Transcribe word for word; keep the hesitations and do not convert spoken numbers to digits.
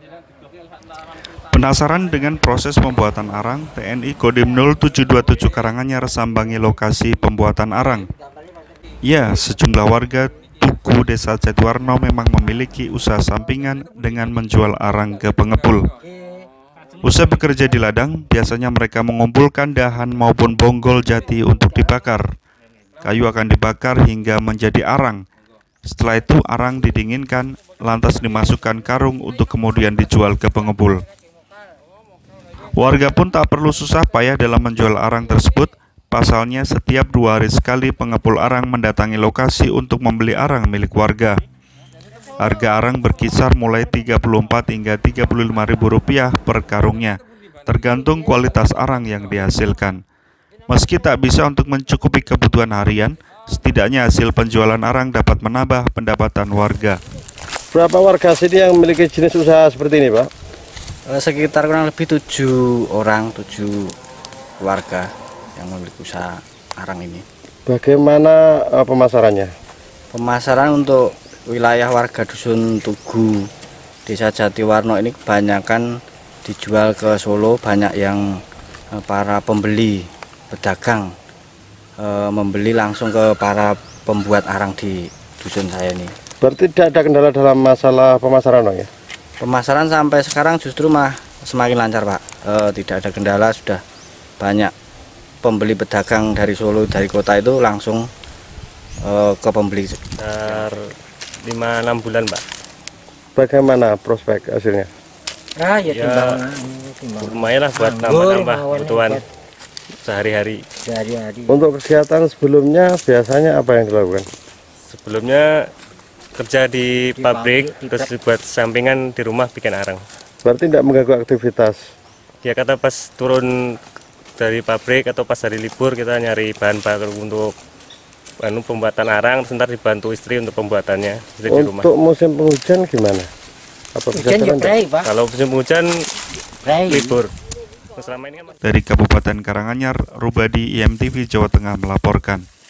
Penasaran dengan proses pembuatan arang, T N I Kodim nol tujuh dua tujuh Karanganyar sambangi lokasi pembuatan arang. Ya, sejumlah warga Tugu Desa Jatiwarno memang memiliki usaha sampingan dengan menjual arang ke pengepul. Usai bekerja di ladang, biasanya mereka mengumpulkan dahan maupun bonggol jati untuk dibakar. Kayu akan dibakar hingga menjadi arang. Setelah itu arang didinginkan, lantas dimasukkan karung untuk kemudian dijual ke pengepul. Warga pun tak perlu susah payah dalam menjual arang tersebut. Pasalnya setiap dua hari sekali pengepul arang mendatangi lokasi untuk membeli arang milik warga. Harga arang berkisar mulai tiga puluh empat hingga tiga puluh lima ribu rupiah per karungnya, tergantung kualitas arang yang dihasilkan. Meski tak bisa untuk mencukupi kebutuhan harian, setidaknya hasil penjualan arang dapat menambah pendapatan warga. Berapa warga sini yang memiliki jenis usaha seperti ini, Pak? Sekitar kurang lebih tujuh orang, tujuh warga yang memiliki usaha arang ini. Bagaimana uh, pemasarannya? Pemasaran untuk wilayah warga Dusun Tugu, Desa Jatiwarno ini kebanyakan dijual ke Solo, banyak yang uh, para pembeli, pedagang uh, membeli langsung ke para pembuat arang di dusun saya ini. Berarti tidak ada kendala dalam masalah pemasaran, Bang, ya? Pemasaran sampai sekarang justru mah semakin lancar, Pak. E, tidak ada kendala, sudah banyak pembeli pedagang dari Solo, dari kota itu langsung e, ke pembeli. Sekitar lima enam bulan, Pak. Bagaimana prospek hasilnya? Ah, ya, Ya, timbangan, lumayan lah buat nambah-nambah kebutuhan sehari-hari. sehari-hari. Untuk kegiatan sebelumnya biasanya apa yang dilakukan? Sebelumnya kerja di, Di pabrik, pabrik, terus buat sampingan di rumah bikin arang. Berarti tidak mengganggu aktivitas? Ya kata pas turun dari pabrik atau pas hari libur kita nyari bahan baku untuk anu, pembuatan arang, sebentar dibantu istri untuk pembuatannya di rumah. Untuk musim penghujan gimana? Apa bisa Hujan ya, jalan? Bray, Pak. Kalau musim hujan Bray. libur. Selama ini kan Dari Kabupaten Karanganyar, Rubadi I M T V Jawa Tengah melaporkan.